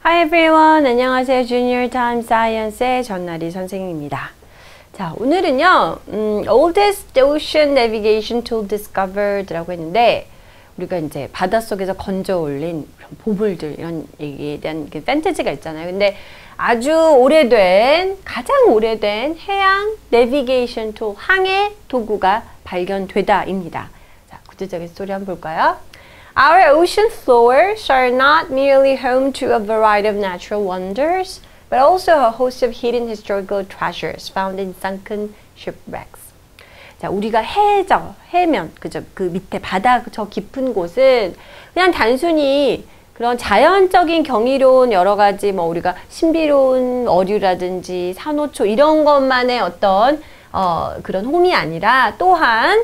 Hi everyone. 안녕하세요. Junior Time Science의 전나리 선생님입니다. 자, 오늘은요, oldest ocean navigation tool discovered라고 했는데, 우리가 이제 바닷속에서 건져 올린 보물들, 이런 얘기에 대한 판타지가 있잖아요. 근데 아주 오래된, 가장 오래된 해양 내비게이션 툴, 항해 도구가 발견되다입니다. 자, 구체적인 스토리 한번 볼까요? Our ocean floors are not merely home to a variety of natural wonders, but also a host of hidden historical treasures found in sunken shipwrecks. 자, 우리가 해면, 그죠? 그 밑에 바다 저 깊은 곳은 그냥 단순히 그런 자연적인 경이로운 여러 가지 뭐 우리가 신비로운 어류라든지 산호초 이런 것만의 어떤 그런 홈이 아니라 또한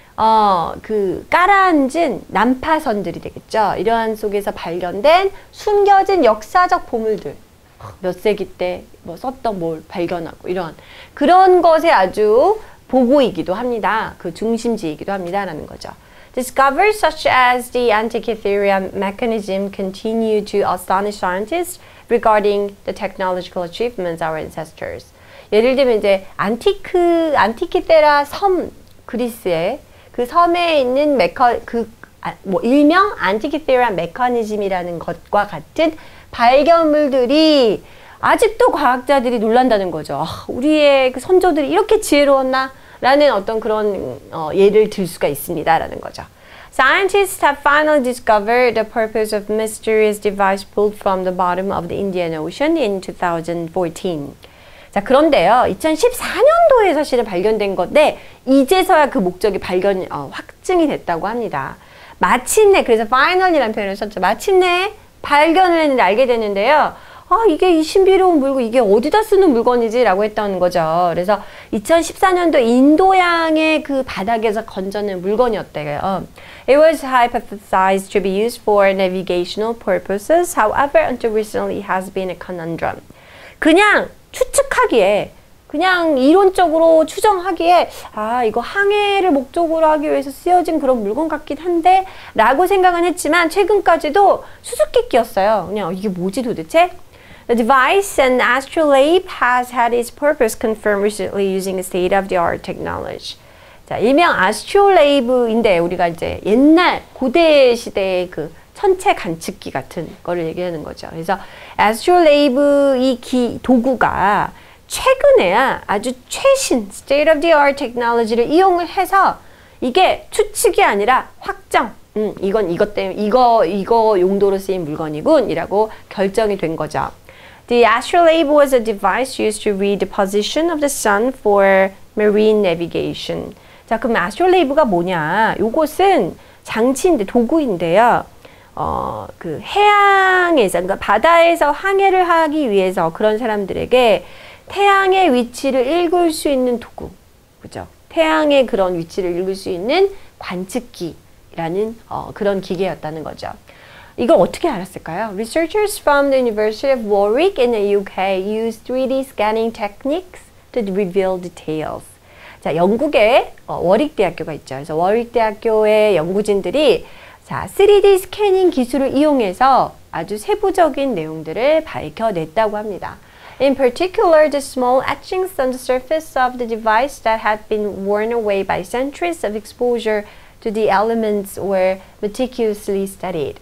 그 깔아앉은 난파선들이 되겠죠. 이러한 속에서 발견된 숨겨진 역사적 보물들, 몇 세기 때 뭐 썼던 뭘 발견하고 이런 그런 것에 아주 보고이기도 합니다. 그 중심지이기도 합니다라는 거죠. Discoveries such as the Antikythera mechanism continue to astonish scientists regarding the technological achievements of our ancestors. 예를 들면 이제 안티키테라 섬, 그리스의 그 섬에 있는 일명 안티키테라 메커니즘이라는 것과 같은 발견물들이 아직도 과학자들이 놀란다는 거죠. 우리의 그 선조들이 이렇게 지혜로웠나? 라는 어떤 그런 예를 들 수가 있습니다. 라는 거죠. Scientists have finally discovered the purpose of mysterious device pulled from the bottom of the Indian Ocean in 2014. 자, 그런데요, 2014년도에 사실은 발견된 건데, 이제서야 그 목적이 확증이 됐다고 합니다. 마침내, 그래서 finally라는 표현을 썼죠. 마침내 발견을 했는데 알게 됐는데요. 이게 이 신비로운 물건, 이게 어디다 쓰는 물건이지? 라고 했다는 거죠. 그래서 2014년도 인도양의 그 바닥에서 건져낸 물건이었대요. It was hypothesized to be used for navigational purposes. However, until recently it has been a conundrum. 그냥 추측하기에, 그냥 이론적으로 추정하기에 이거 항해를 목적으로 하기 위해서 쓰여진 그런 물건 같긴 한데 라고 생각은 했지만 최근까지도 수수께끼였어요. 그냥 이게 뭐지 도대체? The device, an astrolabe, has had its purpose confirmed recently using state-of-the-art technology. 자, 일명 astrolabe인데 우리가 이제 옛날 고대 시대의 그 천체 관측기 같은 거를 얘기하는 거죠. 그래서 astrolabe 이 도구가 최근에야 아주 최신 state-of-the-art technology를 이용을 해서 이게 추측이 아니라 확정. 이것 때문에 이거 용도로 쓰인 물건이군이라고 결정이 된 거죠. The astrolabe was a device used to read the position of the sun for marine navigation. 자, 그럼 astrolabe가 뭐냐? 요것은 장치인데 도구인데요. 그 해양에서, 그러니까 바다에서 항해를 하기 위해서 그런 사람들에게 태양의 위치를 읽을 수 있는 도구, 그죠? 태양의 그런 위치를 읽을 수 있는 관측기라는 그런 기계였다는 거죠. 이걸 어떻게 알았을까요? Researchers from the University of Warwick in the UK used 3D scanning techniques to reveal details. 자, 영국에 워릭 대학교가 있죠. 그래서 워릭 대학교의 연구진들이 자, 3D 스캐닝 기술을 이용해서 아주 세부적인 내용들을 밝혀냈다고 합니다. In particular, the small etchings on the surface of the device that had been worn away by centuries of exposure to the elements were meticulously studied.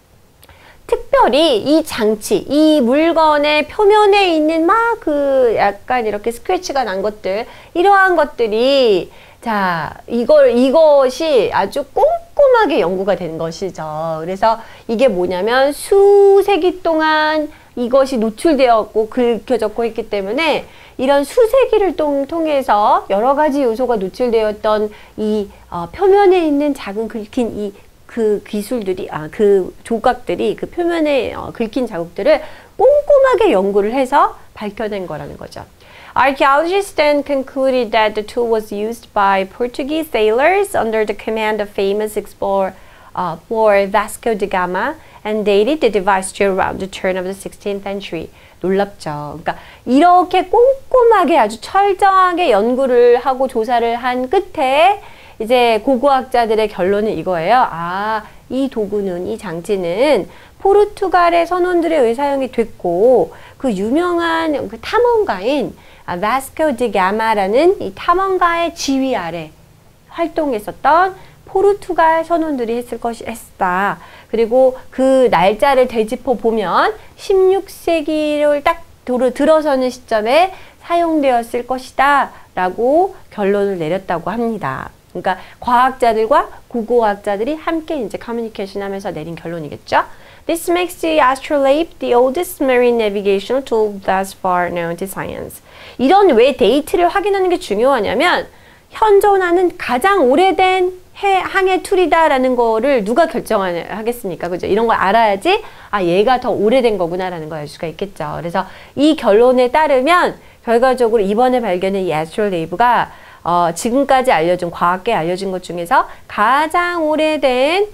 특별히 이 장치, 이 물건의 표면에 있는 막 그 약간 이렇게 스크래치가 난 것들, 이러한 것들이 자, 이것이 아주 꼼꼼하게 연구가 된 것이죠. 그래서 이게 뭐냐면 수세기 동안 이것이 노출되었고 긁혀졌고 했기 때문에 이런 수세기를 통해서 여러 가지 요소가 노출되었던 이 표면에 있는 작은 긁힌 그 기술들이, 그 조각들이 그 표면에 긁힌 자국들을 꼼꼼하게 연구를 해서 밝혀낸 거라는 거죠. Archaeologists then concluded that the tool was used by Portuguese sailors under the command of famous explorer Vasco da Gama and dated the device to around the turn of the 16th century. 놀랍죠. 그러니까 이렇게 꼼꼼하게 아주 철저하게 연구를 하고 조사를 한 끝에 이제 고고학자들의 결론은 이거예요. 이 도구는, 이 장치는 포르투갈의 선원들에 의해 사용이 됐고 그 유명한 그 탐험가인 바스코 드 가마라는 이 탐험가의 지휘 아래 활동했었던 포르투갈 선원들이 했다. 그리고 그 날짜를 되짚어 보면 16세기를 딱 들어서는 시점에 사용되었을 것이다 라고 결론을 내렸다고 합니다. 그러니까 과학자들과 국어학자들이 함께 이제 커뮤니케이션 하면서 내린 결론이겠죠. This makes the astrolabe the oldest marine navigational tool thus far known to science. 이런 왜 데이트를 확인하는 게 중요하냐면 현존하는 가장 오래된 항해 툴이다라는 거를 누가 결정하겠습니까? 그죠? 이런 걸 알아야지 얘가 더 오래된 거구나라는 걸 알 수가 있겠죠. 그래서 이 결론에 따르면 결과적으로 이번에 발견한 이 애스트롤레이브가 지금까지 과학계에 알려진 것 중에서 가장 오래된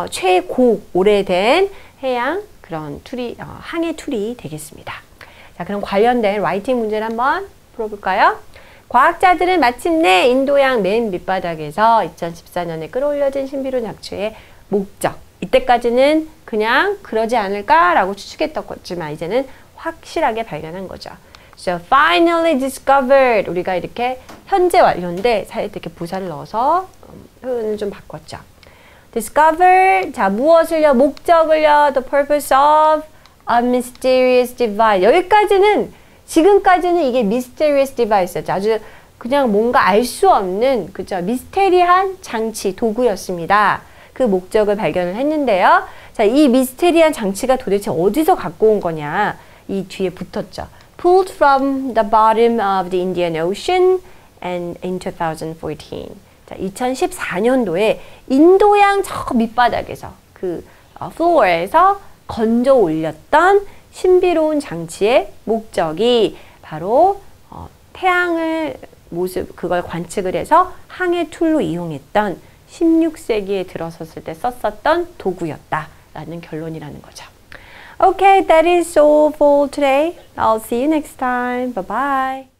최고 오래된 해양 그런 항해 툴이 되겠습니다. 자, 그럼 관련된 라이팅 문제를 한번 풀어볼까요? 과학자들은 마침내 인도양 맨 밑바닥에서 2014년에 끌어올려진 신비로운 약초의 목적, 이때까지는 그냥 그러지 않을까라고 추측했었지만 이제는 확실하게 발견한 거죠. So finally discovered. 우리가 이렇게 현재 완료인데 사이에 이렇게 부사를 넣어서 표현을 좀 바꿨죠. discover, 자 무엇을요? 목적을요? The purpose of a mysterious device. 여기까지는 지금까지는 이게 mysterious device였죠. 아주 그냥 뭔가 알 수 없는 그죠? 미스테리한 장치, 도구였습니다. 그 목적을 발견을 했는데요. 자, 이 미스테리한 장치가 도대체 어디서 갖고 온 거냐? 이 뒤에 붙었죠. Pulled from the bottom of the Indian Ocean and in 2014. 자, 2014년도에 인도양 저 밑바닥에서 그 플로어에서 건져 올렸던 신비로운 장치의 목적이 바로 태양을 그걸 관측을 해서 항해 툴로 이용했던 16세기에 들어섰을 때 썼었던 도구였다라는 결론이라는 거죠. Okay, that is all for today. I'll see you next time. Bye bye.